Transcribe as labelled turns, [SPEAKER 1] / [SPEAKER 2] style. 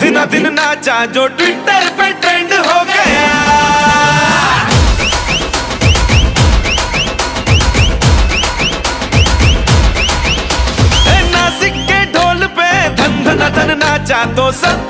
[SPEAKER 1] दिन दिन नाचा जो ट्विटर पे ट्रेंड हो गया। नासिक के ढोल पे धन धन धन नाचा तो सब